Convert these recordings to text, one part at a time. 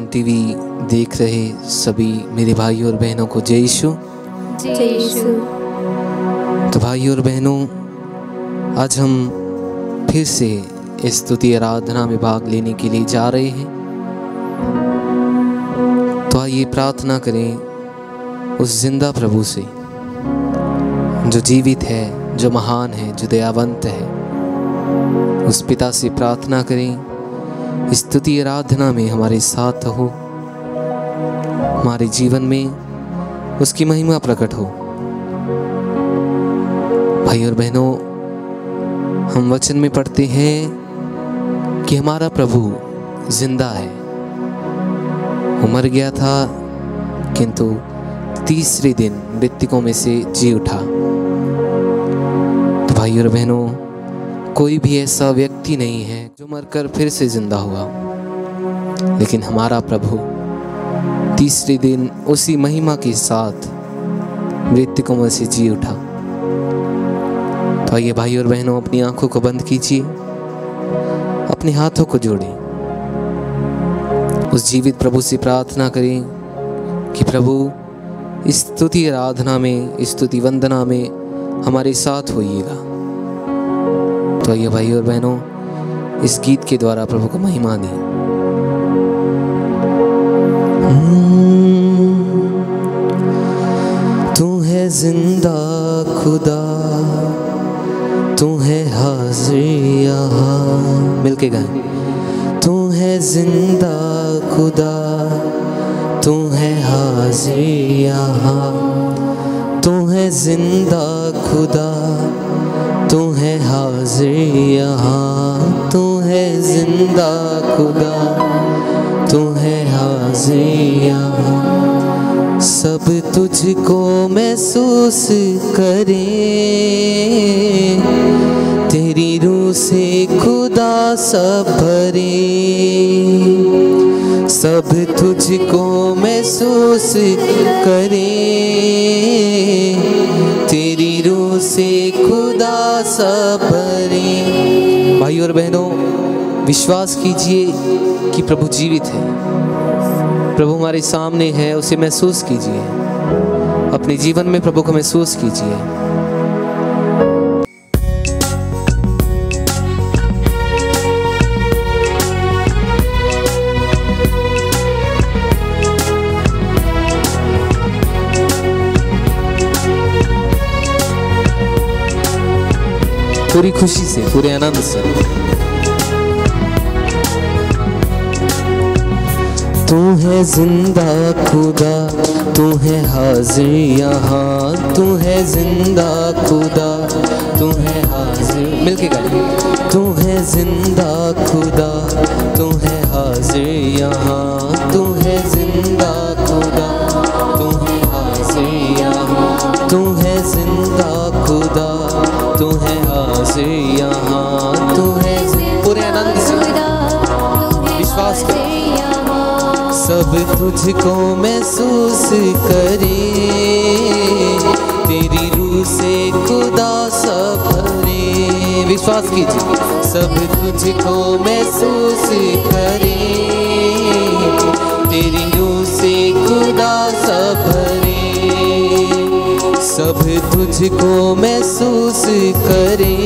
TV देख रहे सभी मेरे भाई और बहनों को जय यीशु। जय यीशु। तो भाई और बहनों, आज हम फिर से इस स्तुति आराधना में भाग लेने के लिए जा रहे हैं। तो आइए प्रार्थना करें उस जिंदा प्रभु से जो जीवित है, जो महान है, जो दयावंत है। उस पिता से प्रार्थना करें इस स्तुति आराधना में हमारे साथ हो, हमारे जीवन में उसकी महिमा प्रकट हो। भाई और बहनों, हम वचन में पढ़ते हैं कि हमारा प्रभु जिंदा है। वो मर गया था किंतु तीसरे दिन मृतकों में से जी उठा। तो भाई और बहनों, कोई भी ऐसा व्यक्ति नहीं है जो मरकर फिर से जिंदा हुआ, लेकिन हमारा प्रभु तीसरे दिन उसी महिमा के साथ मृतकों में से जी उठा। तो आइए भाई और बहनों, अपनी आंखों को बंद कीजिए, अपने हाथों को जोड़ें, उस जीवित प्रभु से प्रार्थना करें कि प्रभु इस स्तुति आराधना में, इस स्तुति वंदना में हमारे साथ होइएगा। तो आइए भाई और बहनों, इस गीत के द्वारा प्रभु को महिमा दें। तू है जिंदा खुदा, तू है हाजिर यहाँ, मिलके गाएं। तू है जिंदा खुदा, तू है हाजिर यहाँ, तू है जिंदा खुदा, तू है हाजिर यहाँ, तू है जिंदा खुदा, तू है हाजिर यहाँ। सब तुझको महसूस करे, तेरी रूह से खुदा सब भरे। सब तुझको महसूस करे, तेरी रूह से खुदा सब भरे। भाई और बहनों, विश्वास कीजिए कि प्रभु जीवित है, प्रभु हमारे सामने है। उसे महसूस कीजिए, अपने जीवन में प्रभु को महसूस कीजिए। पूरी खुशी से, पूरे आनंद से। तू है जिंदा खुदा, तू है हाजिर यहाँ, तू है जिंदा खुदा, तू है हाजिर, मिलके गाएं। तू है जिंदा खुदा, तू है हाजिर यहाँ, तू है जिंदा खुदा, तू है हाजिर यहाँ, तू है जिंदा खुदा, तू है हाजिर यहाँ, तू है पूरे आनंद से विश्वास कर। सब तुझको महसूस करे, तेरी रूह से खुदा सब भरे। विश्वास कीजिए। सब तुझको महसूस करे, तेरी रूह से खुदा सब भरे। सब तुझको महसूस करे,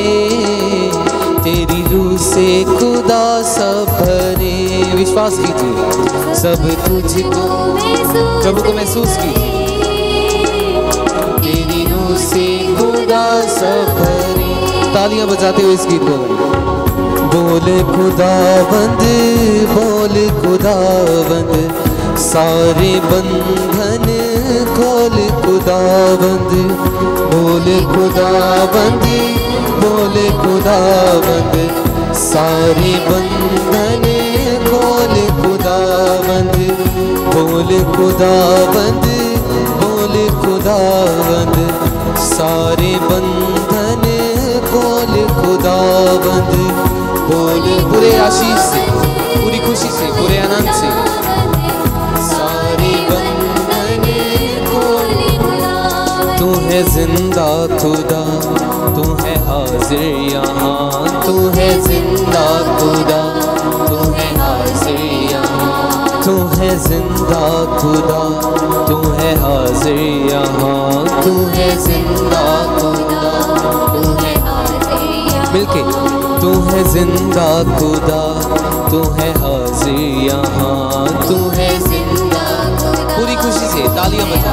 तेरी रूह से खुदा सब भरे। विश्वास कीजिए। सब तुझको, प्रभु को महसूस कीजिए, तेरी रूह से खुदा सब भरे। तालियां बजाते हुए इस गीत को बोल खुदावंद, बोल खुदावंद, सारे बंधन खोल खुदावंद। बोल खुदावंद, बोल खुदावंद, सारे बंधन खोल खुदावंद। बोल खुदावंद, बोल खुदावंद, सारे बंधन खोल खुदावंद। बोल पूरे आशीष से, पूरी खुशी से, पूरे आनंद से, सारे बंधन खोल। तू है जिंदा खुदा, तू है हाजिर यहाँ, तू है जिंदा खुदा, तू है हाजिर यहाँ, तू है जिंदा खुदा, तू है हाजिर यहाँ, तू है जिंदा खुदा, तू है हाजिर यहाँ। मिलके तू है जिंदा खुदा, तू है हाजिर यहाँ, तू है जिंदा खुदा। पूरी खुशी से तालियां बजा।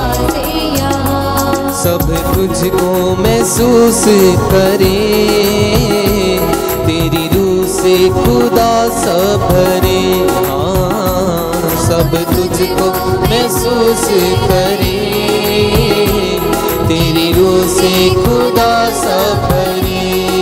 सब तुझको महसूस करे, तेरी रूह से खुदा सब भरे। हाँ, सब तुझको महसूस करे, तेरी रूह से खुदा सब भरे।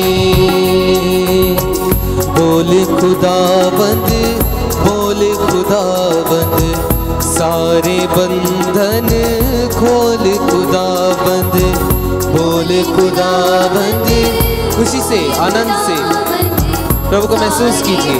बोल खुदावंद, बोल खुदावंद, सारे बंधन खोल खुदावंद। बोल खुदावंद, खुशी से आनंद से प्रभु को महसूस कीजिए।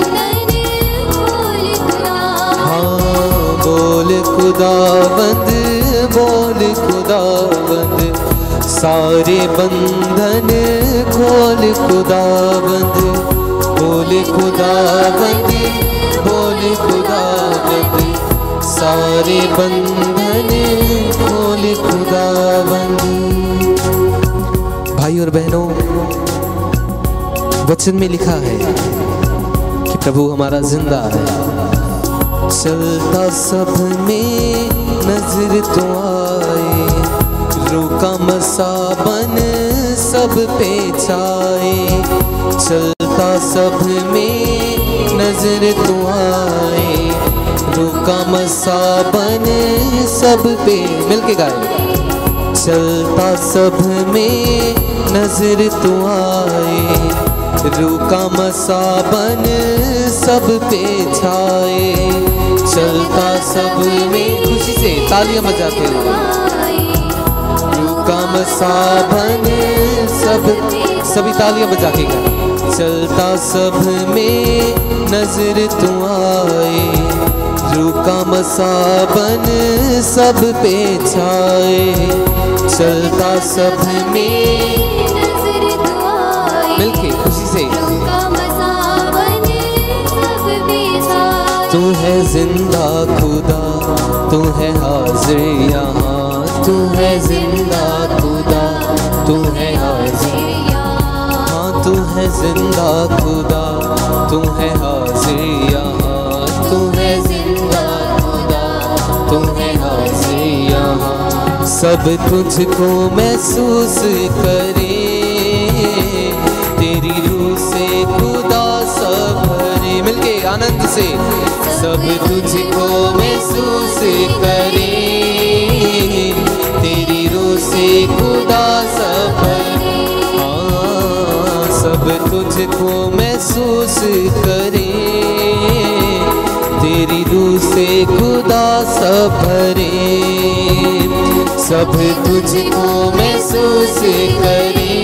हाँ, बोल खुदावंद, बोल खुदावंद, सारे बंधन खोल खुदावंद। बोल खुदावंद, बोल खुदावंद, सारे बंधन खोल खुदावंद। भाई और बहनों, वचन में लिखा है कि प्रभु हमारा जिंदा है। चलता सब में नजर तो आए, रोका मसाबन सब पे छाए। चलता सब में नजर तो आए, रोका मसाबन सब पे। मिलके गाए। चलता सब में नजर तो आए, रोका मसाबन सब पे छाए। चलता सब में, खुशी से तालियां बजाते हुए। रोका मसाबन सब, सभी तालियां बजा के गाए। चलता सब में नजर तो आए, रोका मसाबन सब पे छाए। चलता सब में, मिलके खुशी से। तू है जिंदा खुदा, तू है हाजिर यहाँ, तू है जिंदा खुदा, तू है हाजिर। हाँ, तू है जिंदा खुदा, तू है हाजिर यहाँ, तू है जिंदा खुदा, तू है हाजिर यहाँ। सब तुझको महसूस करे, तेरी रूह से खुदा सब भरे। मिलके आनंद से। सब तुझको महसूस करे, तेरी रूह से खुदा सब भरे। हाँ, सब तुझको महसूस करे, तेरी रूह से खुदा सब भरे। सब तुझको महसूस करे,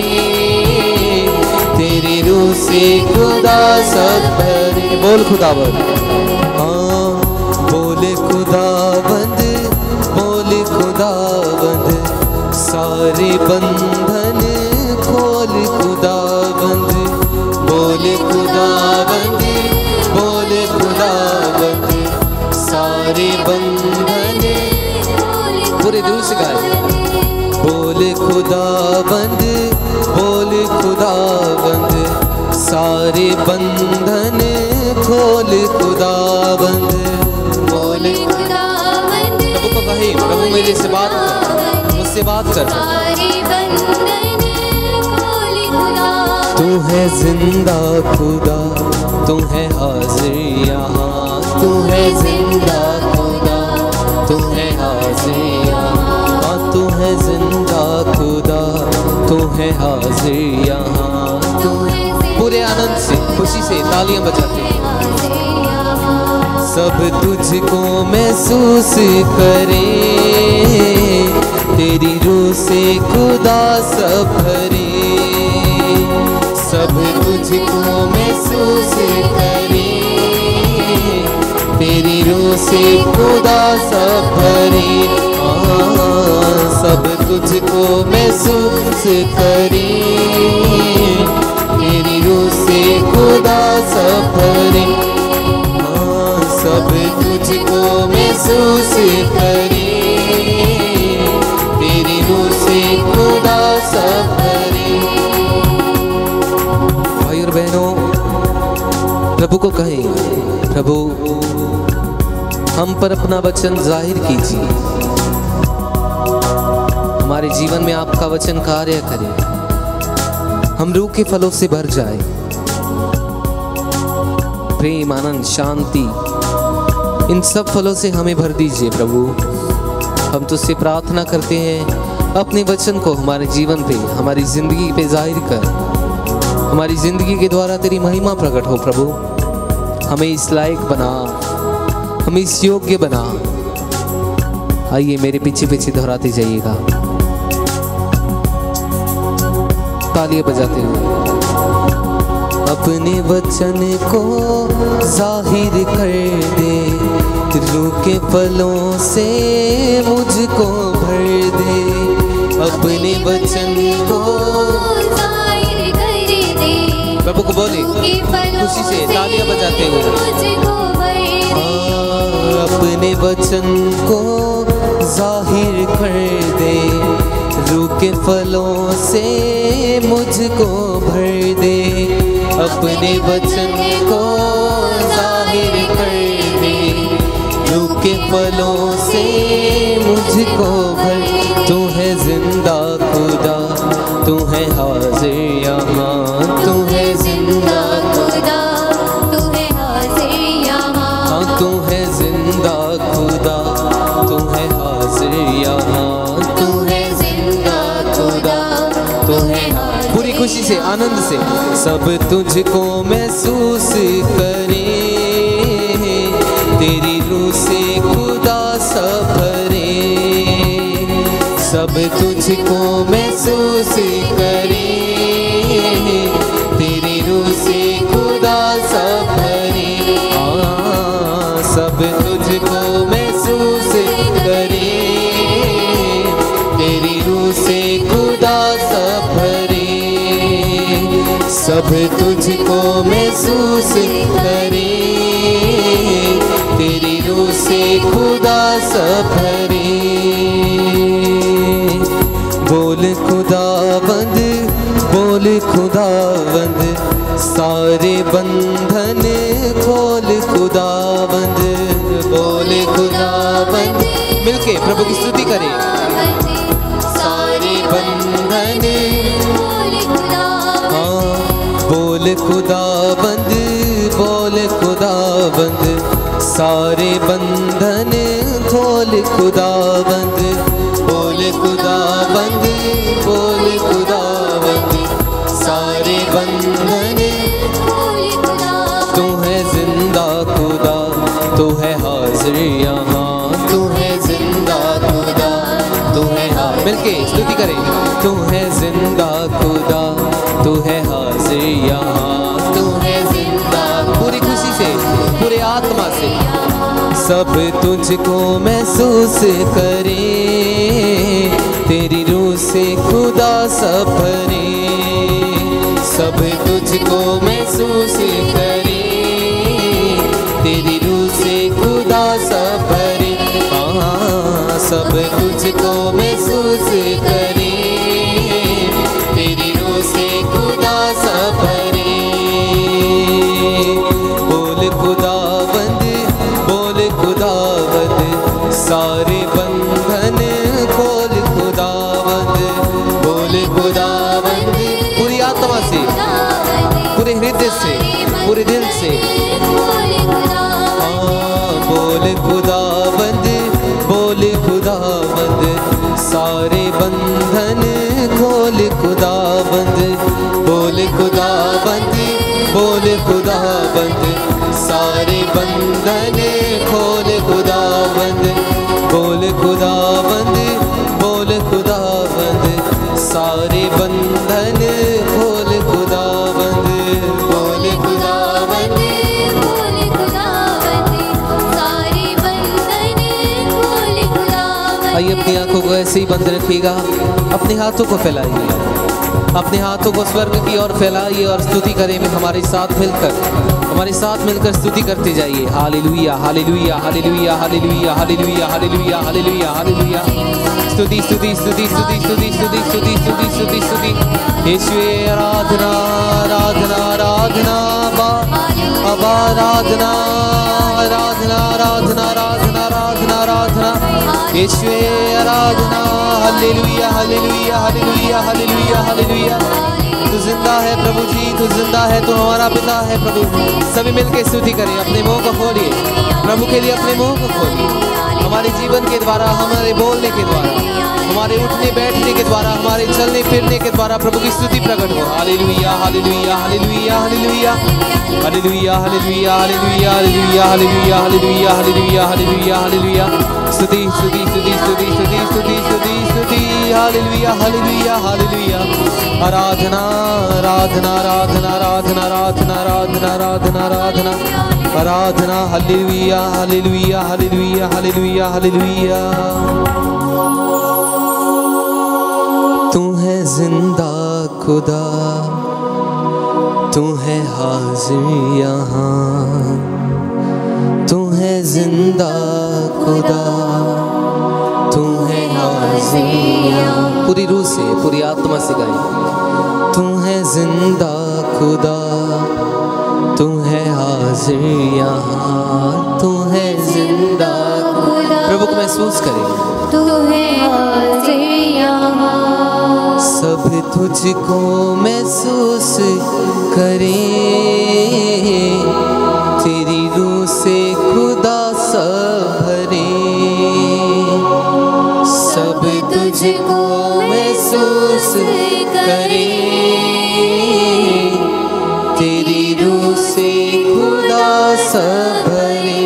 तेरी रूह से खुदा सब भरे। बोल खुदावंद। हाँ, बोल खुदावंद, बोल खुदावंद, सारे बंधन खोल खुदावंद। बोल खुदावंद, बोल खुदावंद, सारे बंधन। पूरे दिल से गाए। बोल खुदावंद, बोल खुदावंद, सारे बंधन खोल खुदावंद। बोल खुदावंद। प्रभु को कहे, प्रभु मेरे से बात कर, मुझसे बात कर। तू है जिंदा खुदा, तू है हाजिर यहाँ, तू है जिंदा खुदा, तू है हाजिर यहाँ। तू है जिंदा खुदा, तू है हाजिर यहाँ, तू है। पूरे आनंद से, खुशी से तालियां बजाते हैं। सब तुझको महसूस करे, तेरी रूह से खुदा सब भरे। सब तुझको महसूस करे, तेरी रूह से खुदा सब भरे। सब तुझको महसूस करे, तेरी रूह से खुदा सब भरे। सब तुझको महसूस करे, तेरी रूह से खुदा सब करे। भाई और बहनों, प्रभु को कहें, प्रभु हम पर अपना वचन जाहिर कीजिए, हमारे जीवन में आपका वचन कार्य करे, हम रूह के फलों से भर जाए, प्रेम, आनंद, शांति, इन सब फलों से हमें भर दीजिए प्रभु। हम तुझसे प्रार्थना करते हैं, अपने वचन को हमारे जीवन पे, हमारी जिंदगी पे जाहिर कर, हमारी जिंदगी के द्वारा तेरी महिमा प्रकट हो प्रभु। हमें इस लायक बना, हमें इस योग्य बना। आइए मेरे पीछे पीछे दोहराते जाइएगा, तालियां बजाते हुए। अपने वचन को जाहिर कर दे, रूह के फलों से मुझको भर दे। अपने वचन को जाहिर कर दे, प्रभु को बोले खुशी से तालियां बजाते हुए। अपने वचन को जाहिर कर दे, रूह के फलों से मुझको भर दे। अपने वचन को जाहिर कर दे, रूह के फलों से मुझको भर। तू है जिंदा खुदा, तू है हाजिर यहाँ, तू है जिंदा खुदा, तू है हाजिर यहाँ। तू है जिंदा खुदा, तू है हाजिर यहाँ, तू है जिंदा खुदा, तू है हाजिर। पूरी खुशी से, आनंद से सब तुझको महसूस करे, तेरी रूह से खुदा सब भरे। सब तुझको महसूस करे, तेरी रूह से खुदा सब भरे। सब तुझको महसूस करे, तेरी रूह से खुदा सब भरे। सब तुझको महसूस करे, तेरी रूह से खुदा सब भरे। बोल खुदावंद, बोल खुदावंद, सारे बंधन खोल खुदावंद। बोल खुदावंद, मिलके प्रभु की स्तुति करें। सारे बंधन बोल खुदावंद, बोल खुदावंद, सारे बंधन खोल खुदावंद। बोल खुदावंद, बोल खुदावंद, सारे बंधन। तू है जिंदा खुदा, तू है हाजिर यहाँ, तू है जिंदा खुदा, तू है हाजिर। मिलके स्तुति करें। तू है जिंदा खुदा, तू है हाजिर यहाँ, तू है जिंदा। पूरी खुशी से, पूरे आत्मा से सब तुझको महसूस करे, तेरी रूह से खुदा सब भरे। सब तुझको महसूस करे, तेरी रूह से खुदा सब भरे। सब तुझको महसूस करे, तेरी रूह से खुदा सब भरे। बोल खुदावंद, बोल खुदावंद, सारे बंधन खोल खुदावंद। बोल खुदावंद, पूरी आत्मा से, पूरे हृदय से, पूरे दिल से। बोल खुदावंद, बोल खुदावंद, सारे बंधन खोल खुदावंद। बोल खुदावंद, बोल खुदावंद, सारे बंधन खोल खुदावंद। बोल खुदावंद, बोल खुदावंद, सारे बंधन खोल खुदावंद। बोल खुदावंद, बोल खुदावंद, सारे बंधन खोल खुदावंद। आइए अपनी आंखों को ऐसे ही बंद रखिएगा, अपने हाथों को फैलाइए, अपने हाथों को स्वर्ग की ओर फैलाइए और स्तुति करें हमारे साथ मिलकर। हमारे साथ मिलकर स्तुति करते जाइए। हालेलुया हालेलुया हालेलुया हालेलुया हालेलुया हालेलुया हालेलुया हालेलुया। स्तुति स्तुति स्तुति स्तुति स्तुति स्तुति स्तुति स्तुति स्तुति स्तुति। यीशुवे आराधना आराधना आराधना अबा आराधना आराधना आराधना आराधना आराधना आराधना। यीशुवे आराधना। हालेलुया हालेलुया हालेलुया हालेलुया हालेलुया। तू जिंदा है प्रभु जी, तू जिंदा है, तू हमारा पिता है प्रभु। सभी मिलकर स्तुति करें। अपने मुंह को खोलिए, प्रभु के लिए अपने मुंह को खोलिए। हमारे जीवन के द्वारा, हमारे बोलने के द्वारा, हमारे उठने बैठने के द्वारा, हमारे चलने फिरने के द्वारा प्रभु की स्तुति प्रकट हो। हालेलुया हालेलुया हालेलुया हालेलुया हालेलुया हालेलुया हालेलुया हालेलुया हालेलुया हालेलुया हालेलुया हालेलुया हालेलुया। स्तुति स्तुति स्तुति स्तुति स्तुति स्तुति स्तुति स्तुति। हालेलुया हालेलुया हालेलुया। आराधना आराधना आराधना आराधना आराधना आराधना आराधना आराधना आराधना। हालेलुया हालेलुया हालेलुया हालेलुया हालेलुया। तू है जिंदा खुदा, तू है हाजिर यहाँ, तू है जिंदा खुदा, तू है हाजिर यहाँ। पूरी रूह से, पूरी आत्मा से गाइए। तू है जिंदा खुदा, तू है हाजिर यहाँ, तू है जिंदा खुदा। प्रभु को महसूस करें। तू है हाजिर यहाँ। सब तुझको महसूस करें, तेरी रूह से खुदा सब भरे। सब तुझको महसूस करें, तेरी रूह से खुदा सब भरे।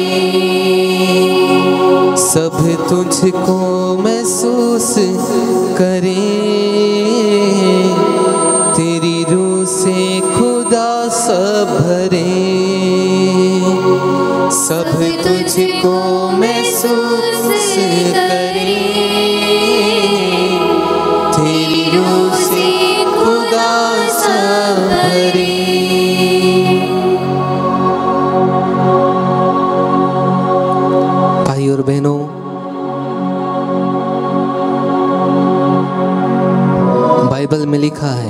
सब तुझको महसूस करें, तेरी रूह से खुदा सब भरे। सब तुझको महसूस करें, तेरी रूह से खुदा सब भरे। भाई और बहनों, बाइबल में लिखा है,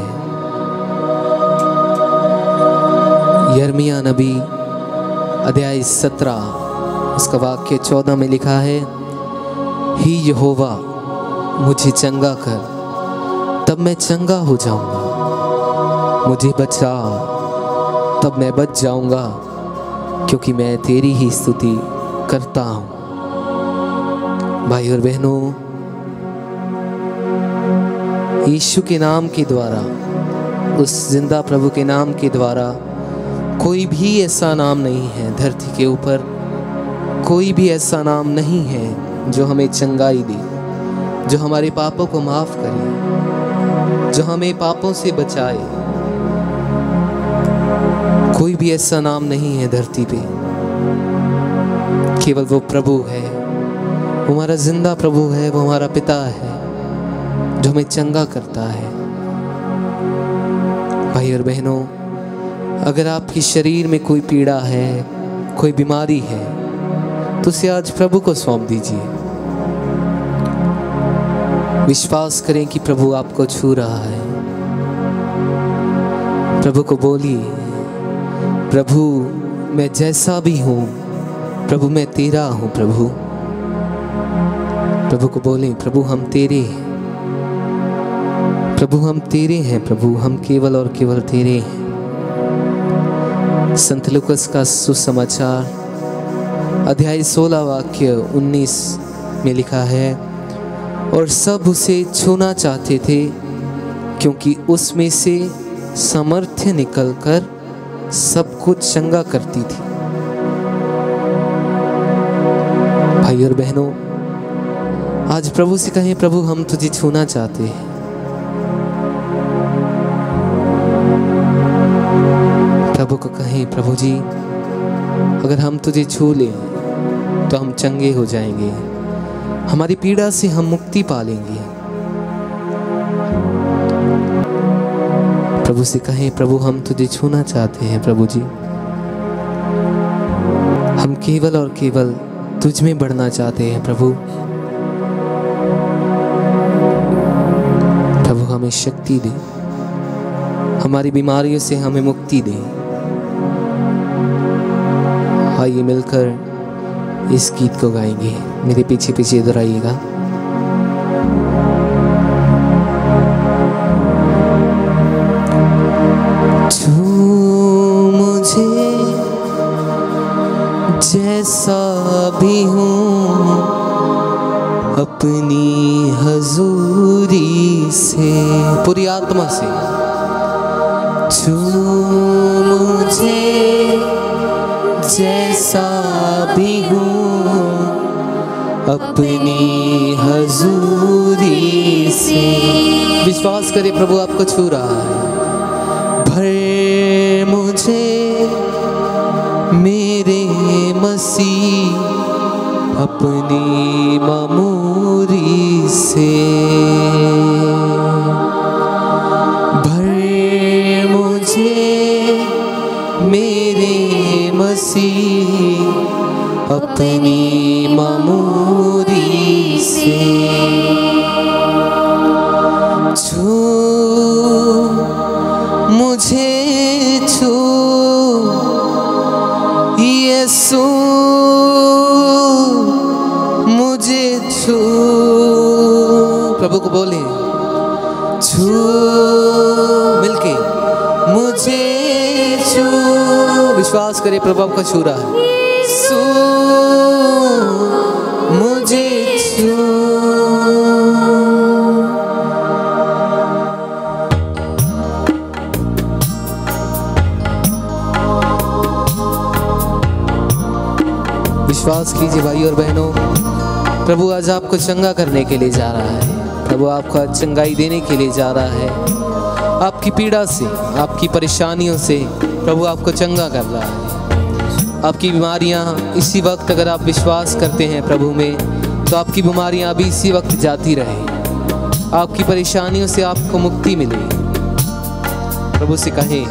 यिर्मयाह नबी अध्याय 17 उसका वाक्य 14 में लिखा है, ही यहोवा मुझे चंगा कर, तब मैं चंगा हो जाऊंगा। मुझे बचा, तब मैं बच जाऊंगा, क्योंकि मैं तेरी ही स्तुति करता हूं। भाई और बहनों, यीशु के नाम के द्वारा, उस जिंदा प्रभु के नाम के द्वारा कोई भी ऐसा नाम नहीं है धरती के ऊपर, कोई भी ऐसा नाम नहीं है जो हमें चंगाई दे, जो हमारे पापों को माफ करे, जो हमें पापों से बचाए। कोई भी ऐसा नाम नहीं है धरती पे, केवल वो प्रभु है, वो हमारा जिंदा प्रभु है, वो हमारा पिता है जो हमें चंगा करता है। भाई और बहनों, अगर आपके शरीर में कोई पीड़ा है, कोई बीमारी है, तो उसे आज प्रभु को सौंप दीजिए। विश्वास करें कि प्रभु आपको छू रहा है। प्रभु को बोलिए, प्रभु मैं जैसा भी हूँ, प्रभु मैं तेरा हूँ। प्रभु को बोलें, प्रभु हम तेरे हैं, प्रभु हम तेरे हैं, प्रभु हम केवल और केवल तेरे हैं। संत लूकास का सुसमाचार अध्याय 16 वाक्य 19 में लिखा है, और सब उसे छूना चाहते थे, क्योंकि उसमें से सामर्थ्य निकलकर सब कुछ चंगा करती थी। भाई और बहनों, आज प्रभु से कहें, प्रभु हम तुझे छूना चाहते हैं। प्रभु को कहें, प्रभु जी अगर हम तुझे छू लें तो हम चंगे हो जाएंगे, हमारी पीड़ा से हम मुक्ति पा लेंगे। प्रभु से कहें, प्रभु हम तुझे छूना चाहते हैं। प्रभु जी हम केवल और केवल तुझ में बढ़ना चाहते हैं प्रभु। प्रभु हमें शक्ति दे, हमारी बीमारियों से हमें मुक्ति दे। आइए मिलकर इस गीत को गाएंगे। मेरे पीछे पीछे इधर आइएगा। जैसा भी हूँ अपनी हजूरी से, पूरी आत्मा से छू मुझे, जैसा भी हूँ अपनी हजूरी से। विश्वास करें प्रभु आपको छू रहा है। भर मुझे मेरे मसीह अपनी मामूरी से, भर मुझे मेरे मसीह अपनी मामूरी से। छू मुझे, छू यीशु मुझे छू। प्रभु को बोले छू मिलके, मुझे छू। विश्वास करे प्रभु आपको छू रहा है। छू मुझे छू। विश्वास कीजिए भाई और बहनों, प्रभु आज आपको चंगा करने के लिए जा रहा है। प्रभु आपको आज चंगाई देने के लिए जा रहा है। आपकी पीड़ा से, आपकी परेशानियों से प्रभु आपको चंगा कर रहा है। आपकी बीमारियां इसी वक्त, अगर आप विश्वास करते हैं प्रभु में, तो आपकी बीमारियां अभी इसी वक्त जाती रहे। आपकी परेशानियों से आपको मुक्ति मिले। प्रभु से कहें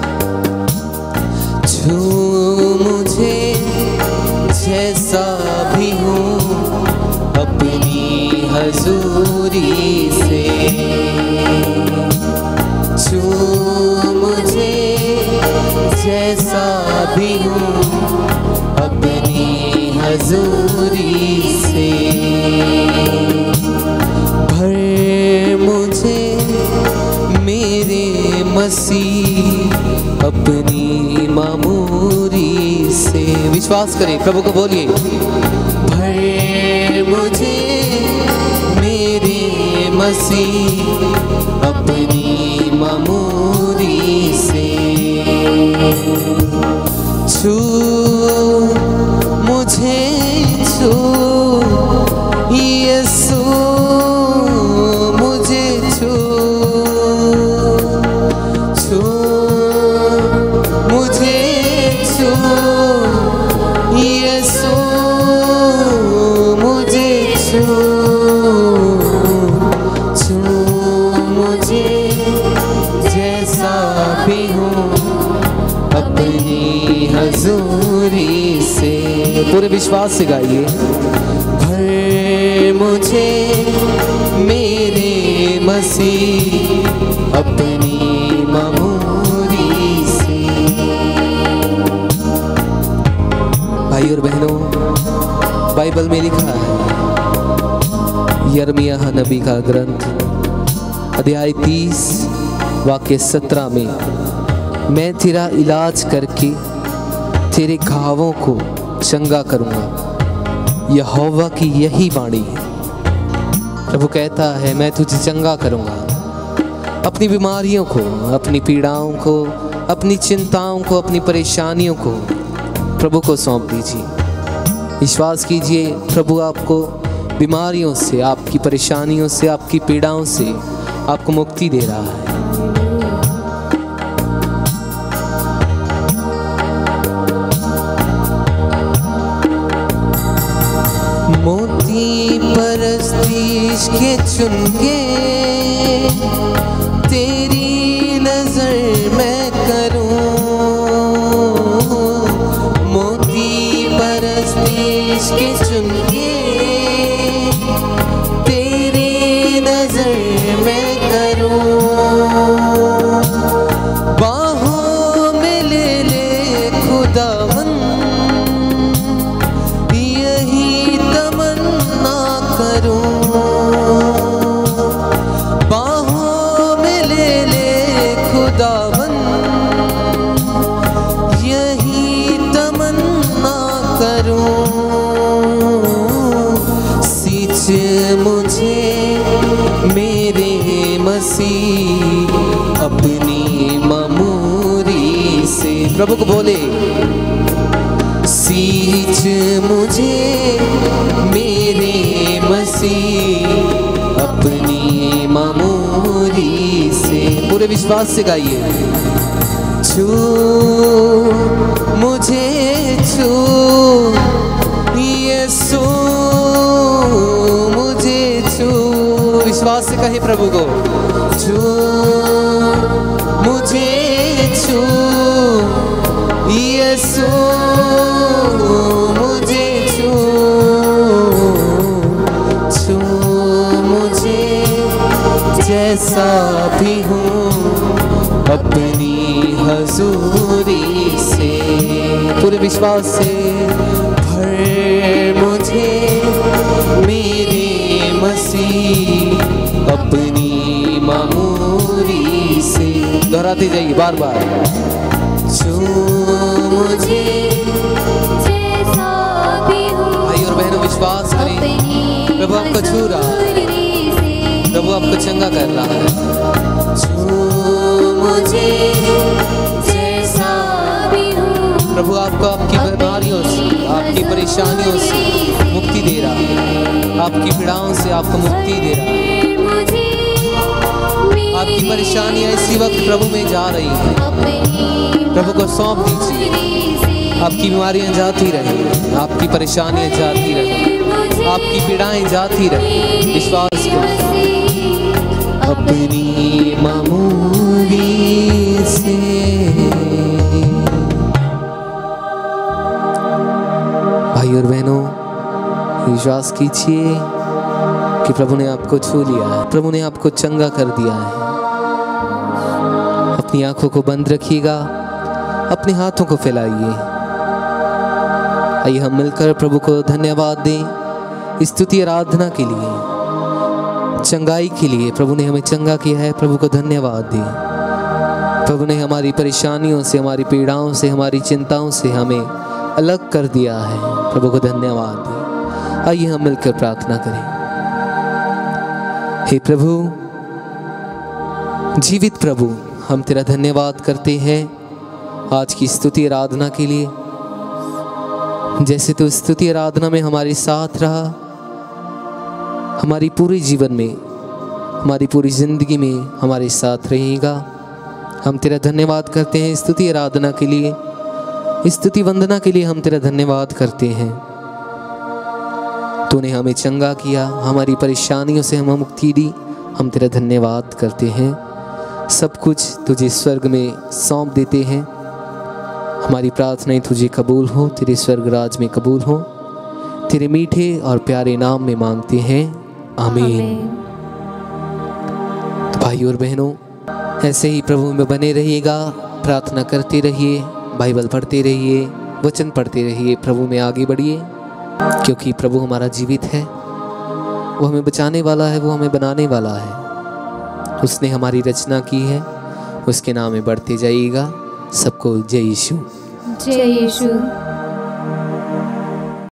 छू मुझे, जैसा भी हूँ अपनी हजूरी से। छू मुझे, जैसा भी हूँ अपनी हजूरी से। भर मुझे मेरे मसीह अपनी मामूरी से। विश्वास करें, प्रभु को बोलिए भर मुझे मेरे मसीह अपनी मामूरी से। छू मुझे, छू यीशु मुझे छू। छू मुझे, छू यीशु मुझे छू। छू मुझे, जैसा भी हूँ अपनी हजूरी से। पूरे विश्वास से गाइए भर मुझे मेरे मसीह अपनी मामूरी से। भाई और बहनों, बाइबल में लिखा है, यिर्मयाह नबी का ग्रंथ अध्याय 30 वाक्य 17 में, मैं तेरा इलाज करके तेरे घावों को चंगा करूंगा। यहोवा की यही वाणी है। प्रभु कहता है मैं तुझे चंगा करूंगा। अपनी बीमारियों को, अपनी पीड़ाओं को, अपनी चिंताओं को, अपनी परेशानियों को प्रभु को सौंप दीजिए। विश्वास कीजिए, प्रभु आपको बीमारियों से, आपकी परेशानियों से, आपकी पीड़ाओं से आपको मुक्ति दे रहा है। मोती परस्तीश के चुनके तेरी नजर मैं करूं। मोती चुन के तेरी नजर में करूं, बाहों में ले ले खुदावन, यही तमन्ना करूं, बाहों में ले ले खुदावन, यही तमन्ना करूं। सींच मुझे मेरे मसीह अपनी ममूरी से, प्रभु को बोले, सींच मुझे मेरे मसीह अपनी ममूरी से। पूरे विश्वास से गाइए। छू मुझे छू यीशु मुझे छू, विश्वास से कहे प्रभु को, छू मुझे छू यीशु मुझे छू, छू मुझे जैसा भी हूँ अपनी हजूरी से। पूरे विश्वास से, भर मुझे मेरे मसीह अपनी मामूरी से। दोहराते जाइए बार बार। छू मुझे जैसा भी हूँ, भाई और बहनों विश्वास करें, प्रभु आपको छू रहा है, प्रभु आपको चंगा कर रहा है। छू मुझे जैसा भी हूँ, प्रभु आपको आपकी बीमारियों से, आपकी परेशानियों से मुक्ति दे रहा है, आपकी पीड़ाओं से आपको मुक्ति दे रहा है। आपकी परेशानियां इसी वक्त प्रभु में जा रही हैं, प्रभु को सौंप दीजिए। आपकी बीमारियां जाती रहे, आपकी परेशानियां जाती रहे, आपकी पीड़ाएं जाती रहे। विश्वास करें अपनी मामूली से। भाई और बहनों विश्वास कीजिए कि प्रभु ने आपको छू लिया है, प्रभु ने आपको चंगा कर दिया है। अपनी आंखों को बंद रखिएगा, अपने हाथों को फैलाइए। आइए हम मिलकर प्रभु को धन्यवाद दें, स्तुति आराधना के लिए, चंगाई के लिए। प्रभु ने हमें चंगा किया है, प्रभु को धन्यवाद दें। प्रभु ने हमारी परेशानियों से, हमारी पीड़ाओं से, हमारी चिंताओं से हमें अलग कर दिया है। प्रभु को धन्यवाद दें। आइए हम मिलकर प्रार्थना करें। हे प्रभु, जीवित प्रभु, हम तेरा धन्यवाद करते हैं आज की स्तुति आराधना के लिए। जैसे तो स्तुति आराधना में हमारे साथ रहा, हमारी पूरे जीवन में, हमारी पूरी जिंदगी में हमारे साथ रहेगा। हम तेरा धन्यवाद करते हैं स्तुति आराधना के लिए, स्तुति वंदना के लिए हम तेरा धन्यवाद करते हैं। तूने हमें चंगा किया, हमारी परेशानियों से हमें मुक्ति दी। हम तेरा धन्यवाद करते हैं। सब कुछ तुझे स्वर्ग में सौंप देते हैं। हमारी प्रार्थनाएं तुझे कबूल हो, तेरे स्वर्ग राज में कबूल हो। तेरे मीठे और प्यारे नाम में मांगते हैं, आमीन। तो भाई और बहनों, ऐसे ही प्रभु में बने रहिएगा, प्रार्थना करते रहिए, बाइबल पढ़ते रहिए, वचन पढ़ते रहिए, प्रभु में आगे बढ़िए, क्योंकि प्रभु हमारा जीवित है। वो हमें बचाने वाला है, वो हमें बनाने वाला है। उसने हमारी रचना की है, उसके नाम में बढ़ते जाइएगा। सबको जय यीशु। जय यीशु।